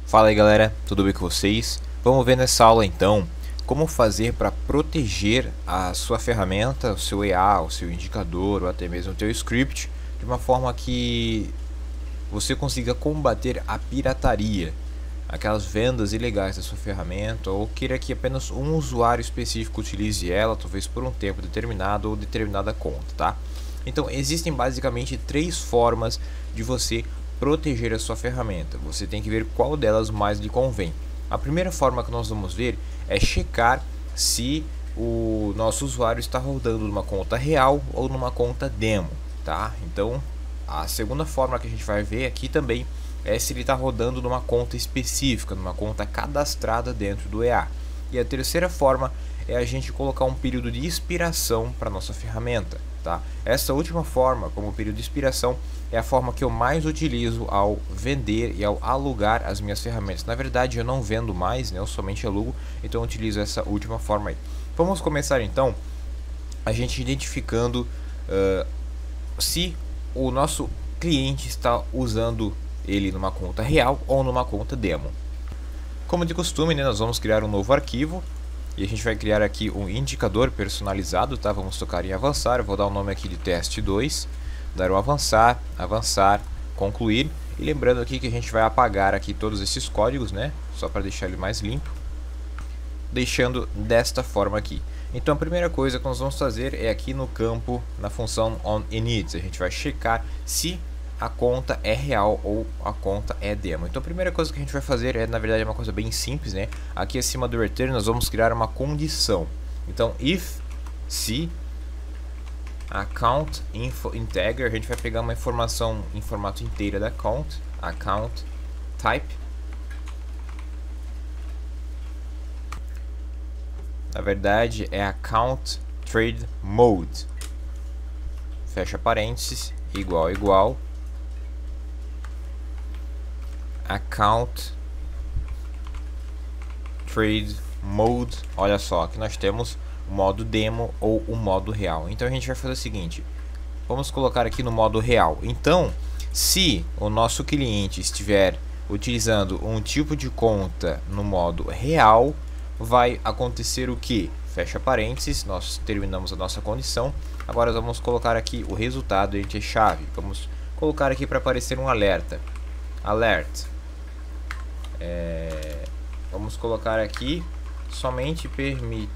Fala aí galera, tudo bem com vocês? Vamos ver nessa aula então como fazer para proteger a sua ferramenta, o seu EA, o seu indicador ou até mesmo o seu script de uma forma que você consiga combater a pirataria, aquelas vendas ilegais da sua ferramenta, ou queira que apenas um usuário específico utilize ela, talvez por um tempo determinado ou determinada conta, tá? Então existem basicamente três formas de você proteger a sua ferramenta. Você tem que ver qual delas mais lhe convém. A primeira forma que nós vamos ver é checar se o nosso usuário está rodando numa conta real ou numa conta demo, tá? Então a segunda forma que a gente vai ver aqui também é se ele está rodando numa conta específica, numa conta cadastrada dentro do EA. E a terceira forma é a gente colocar um período de expiração para nossa ferramenta, tá? Essa última forma, como período de expiração, é a forma que eu mais utilizo ao vender e ao alugar as minhas ferramentas. Na verdade, eu não vendo mais, né? Eu somente alugo, então eu utilizo essa última forma aí. Vamos começar então a gente identificando se o nosso cliente está usando ele numa conta real ou numa conta demo. Como de costume, né, nós vamos criar um novo arquivo e a gente vai criar aqui um indicador personalizado, tá? Vamos tocar em avançar, eu vou dar o nome aqui de teste 2, dar um avançar, avançar, concluir, e lembrando aqui que a gente vai apagar aqui todos esses códigos, né, só para deixar ele mais limpo, deixando desta forma aqui. Então a primeira coisa que nós vamos fazer é aqui no campo, na função onInit, a gente vai checar se a conta é real ou a conta é demo. Então a primeira coisa que a gente vai fazer é, na verdade, uma coisa bem simples, né? Aqui acima do return nós vamos criar uma condição. Então if se account info integer, a gente vai pegar uma informação em formato inteira da account type. Na verdade é account trade mode, fecha parênteses, igual account trade mode. Olha só, aqui nós temos o modo demo ou o modo real. Então a gente vai fazer o seguinte, vamos colocar aqui no modo real. Então se o nosso cliente estiver utilizando um tipo de conta no modo real, vai acontecer o que? Fecha parênteses, nós terminamos a nossa condição. Agora vamos colocar aqui o resultado entre chave. Vamos colocar aqui para aparecer um alerta. Vamos colocar aqui somente permite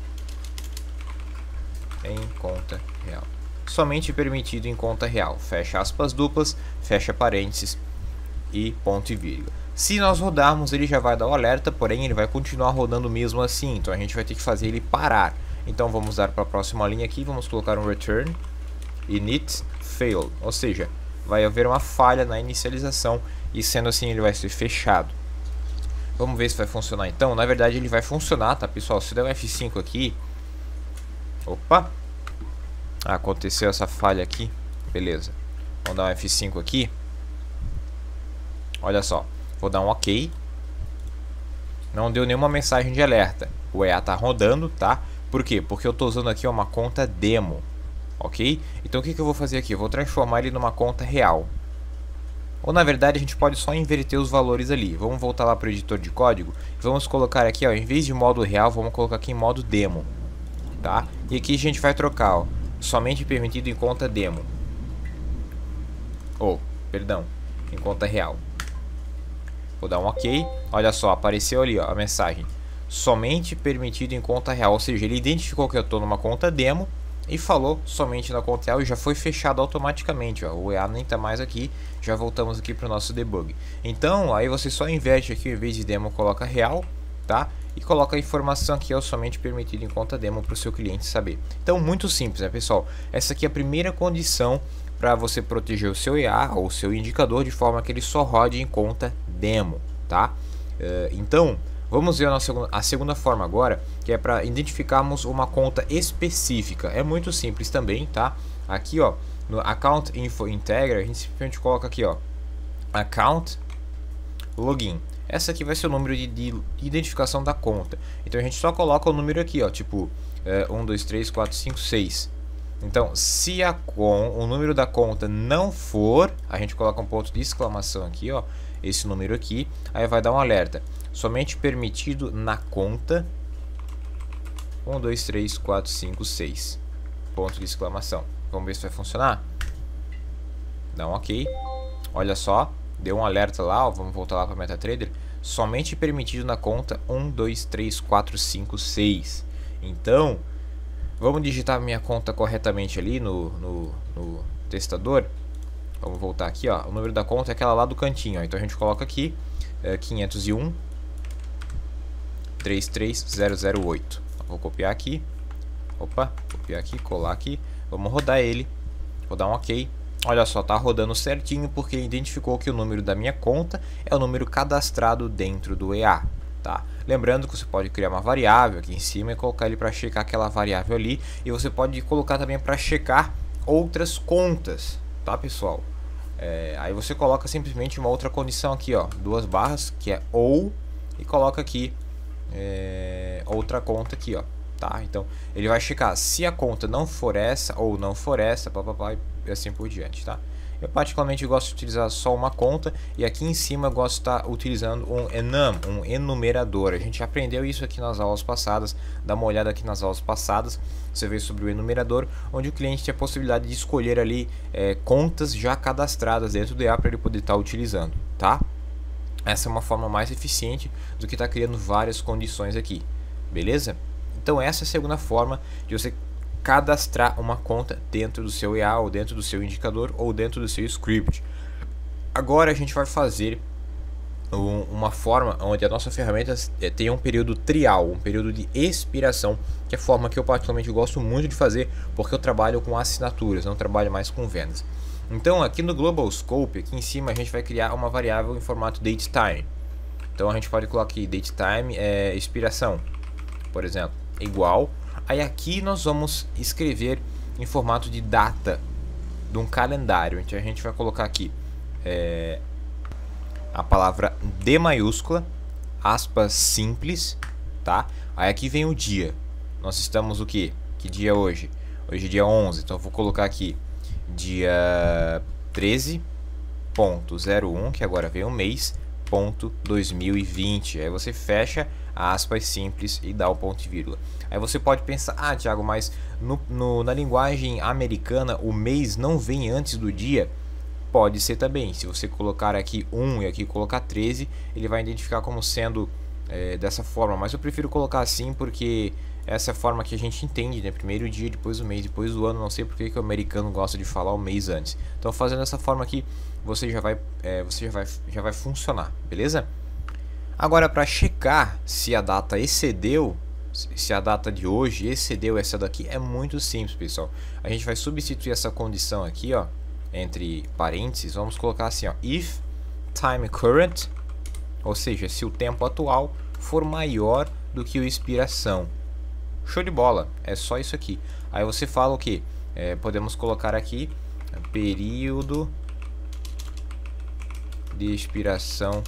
em conta real. Somente permitido em conta real. Fecha aspas duplas, fecha parênteses e ponto e vírgula. Se nós rodarmos, ele já vai dar o alerta, porém ele vai continuar rodando mesmo assim. Então a gente vai ter que fazer ele parar. Então vamos dar para a próxima linha aqui, vamos colocar um return init failed, ou seja, vai haver uma falha na inicialização e sendo assim ele vai ser fechado. Vamos ver se vai funcionar então. Na verdade ele vai funcionar, tá pessoal? Se der um F5 aqui, opa, aconteceu essa falha aqui, beleza, vamos dar um F5 aqui, olha só, vou dar um OK, não deu nenhuma mensagem de alerta, o EA tá rodando, tá? Por quê? Porque eu tô usando aqui uma conta demo, ok? Então o que eu vou fazer aqui? Eu vou transformar ele numa conta real. Ou na verdade a gente pode só inverter os valores ali. Vamos voltar lá para o editor de código. Vamos colocar aqui, ó, em vez de modo real, vamos colocar aqui em modo demo, tá? E aqui a gente vai trocar, ó, somente permitido em conta demo. Perdão, em conta real. Vou dar um OK. Olha só, apareceu ali, ó, a mensagem. Somente permitido em conta real. Ou seja, ele identificou que eu estou numa conta demo e falou somente na conta real e já foi fechado automaticamente, ó. O EA nem está mais aqui. Já voltamos aqui para o nosso debug. Então, aí você só inverte aqui, em vez de demo, coloca real, tá? E coloca a informação aqui, ó, somente permitido em conta demo para o seu cliente saber. Então, muito simples, né, pessoal? Essa aqui é a primeira condição para você proteger o seu EA ou o seu indicador de forma que ele só rode em conta demo, tá? Então, vamos ver a segunda forma agora, que é para identificarmos uma conta específica. É muito simples também, tá? Aqui, ó, no account info integer, a gente simplesmente coloca aqui, ó, account login. Essa aqui vai ser o número de identificação da conta. Então a gente só coloca o número aqui, ó, tipo 1, 2, 3, 4, 5, 6. Então, se o número da conta não for, a gente coloca um ponto de exclamação aqui, ó, esse número aqui, aí vai dar um alerta. Somente permitido na conta 1, 2, 3, 4, 5, 6. Ponto de exclamação. Vamos ver se vai funcionar. Dá um ok. Olha só, deu um alerta lá, ó, vamos voltar lá para MetaTrader. Somente permitido na conta 1, 2, 3, 4, 5, 6. Então, vamos digitar minha conta corretamente ali no testador. Vamos voltar aqui, ó. O número da conta é aquela lá do cantinho, ó. Então a gente coloca aqui 501 33008. Vou copiar aqui. Opa, copiar aqui, colar aqui. Vamos rodar ele. Vou dar um ok. Olha só, tá rodando certinho porque ele identificou que o número da minha conta é o número cadastrado dentro do EA, tá? Lembrando que você pode criar uma variável aqui em cima e colocar ele para checar aquela variável ali, e você pode colocar também para checar outras contas, tá, pessoal? Aí você coloca simplesmente uma outra condição aqui, ó, 2 barras, que é ou, e coloca aqui outra conta aqui, ó. Tá? Então ele vai checar se a conta não for essa ou não for essa, papapá, e assim por diante, tá? Eu particularmente gosto de utilizar só uma conta, e aqui em cima eu gosto de estar utilizando um enum, um enumerador. A gente aprendeu isso aqui nas aulas passadas. Dá uma olhada aqui nas aulas passadas, você vê sobre o enumerador, onde o cliente tem a possibilidade de escolher ali contas já cadastradas dentro do EA para ele poder estar utilizando, tá? Essa é uma forma mais eficiente do que estar criando várias condições aqui, beleza? Então essa é a segunda forma de você cadastrar uma conta dentro do seu EA, ou dentro do seu indicador, ou dentro do seu script. Agora a gente vai fazer uma forma onde a nossa ferramenta tem um período trial, um período de expiração, que é a forma que eu particularmente gosto muito de fazer, porque eu trabalho com assinaturas, não trabalho mais com vendas. Então aqui no Global Scope, aqui em cima, a gente vai criar uma variável em formato datetime. Então a gente pode colocar aqui datetime expiração, por exemplo, igual. Aí aqui nós vamos escrever em formato de data de um calendário. Então a gente vai colocar aqui a palavra D maiúscula, aspas simples, tá? Aí aqui vem o dia. Nós estamos o que? Que dia é hoje? Hoje é dia 11, então eu vou colocar aqui dia 13.01, que agora vem o mês, ponto 2020. Aí você fecha aspas simples e dá o ponto e vírgula. Aí você pode pensar, ah, Thiago, mas na linguagem americana o mês não vem antes do dia. Pode ser também. Se você colocar aqui 1 e aqui colocar 13, ele vai identificar como sendo dessa forma. Mas eu prefiro colocar assim porque essa é a forma que a gente entende, né? Primeiro dia, depois o mês, depois o ano. Não sei porque que o americano gosta de falar o mês antes. Então fazendo dessa forma aqui, você já vai funcionar, beleza? Agora, para checar se a data excedeu, se a data de hoje excedeu essa daqui, é muito simples, pessoal. A gente vai substituir essa condição aqui, ó, entre parênteses. Vamos colocar assim, ó, if time current, ou seja, se o tempo atual for maior do que o expiração. Show de bola, é só isso aqui. Aí você fala o que? Podemos colocar aqui período de expiração,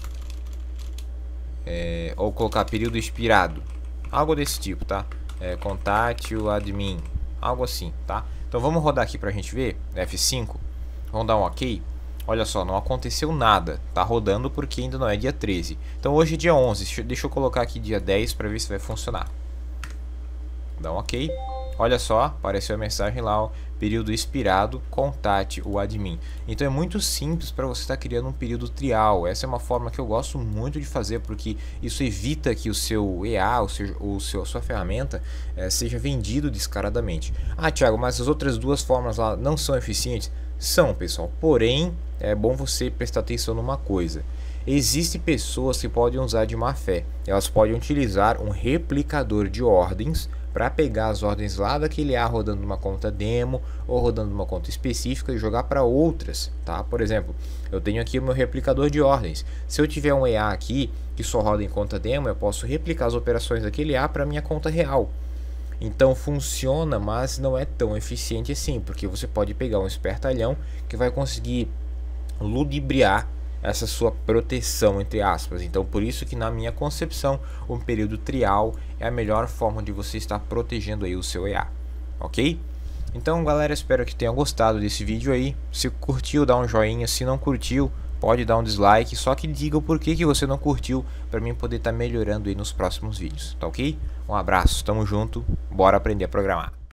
ou colocar período expirado, algo desse tipo, tá? Contate o admin, algo assim, tá? Então vamos rodar aqui pra gente ver, F5, vamos dar um ok. Olha só, não aconteceu nada, tá rodando porque ainda não é dia 13. Então hoje é dia 11, deixa eu colocar aqui dia 10 para ver se vai funcionar. Dá um ok. Olha só, apareceu a mensagem lá, ó, período expirado, contate o admin. Então é muito simples para você estar criando um período trial. Essa é uma forma que eu gosto muito de fazer, porque isso evita que o seu EA, a sua ferramenta, seja vendido descaradamente. Ah, Thiago, mas as outras duas formas lá não são eficientes? São, pessoal. Porém, é bom você prestar atenção numa coisa. Existem pessoas que podem usar de má fé. Elas podem utilizar um replicador de ordens para pegar as ordens lá daquele EA rodando numa conta demo ou rodando numa conta específica e jogar para outras, tá? Por exemplo, eu tenho aqui o meu replicador de ordens. Se eu tiver um EA aqui que só roda em conta demo, eu posso replicar as operações daquele EA para minha conta real. Então funciona, mas não é tão eficiente assim, porque você pode pegar um espertalhão que vai conseguir ludibriar essa sua proteção, entre aspas. Então por isso que na minha concepção um período trial é a melhor forma de você estar protegendo aí o seu EA, ok? Então galera, espero que tenham gostado desse vídeo aí. Se curtiu, dá um joinha. Se não curtiu, pode dar um dislike, só que diga o porquê que você não curtiu, para mim poder estar melhorando aí nos próximos vídeos, tá ok? Um abraço, tamo junto, bora aprender a programar.